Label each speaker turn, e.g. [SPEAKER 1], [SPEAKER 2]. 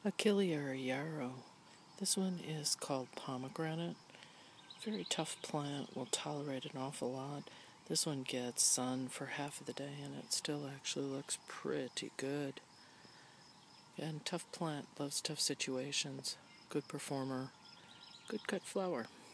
[SPEAKER 1] Achillea yarrow. This one is called pomegranate. Very tough plant, will tolerate an awful lot. This one gets sun for half of the day and it still actually looks pretty good. And tough plant, loves tough situations. Good performer, good cut flower.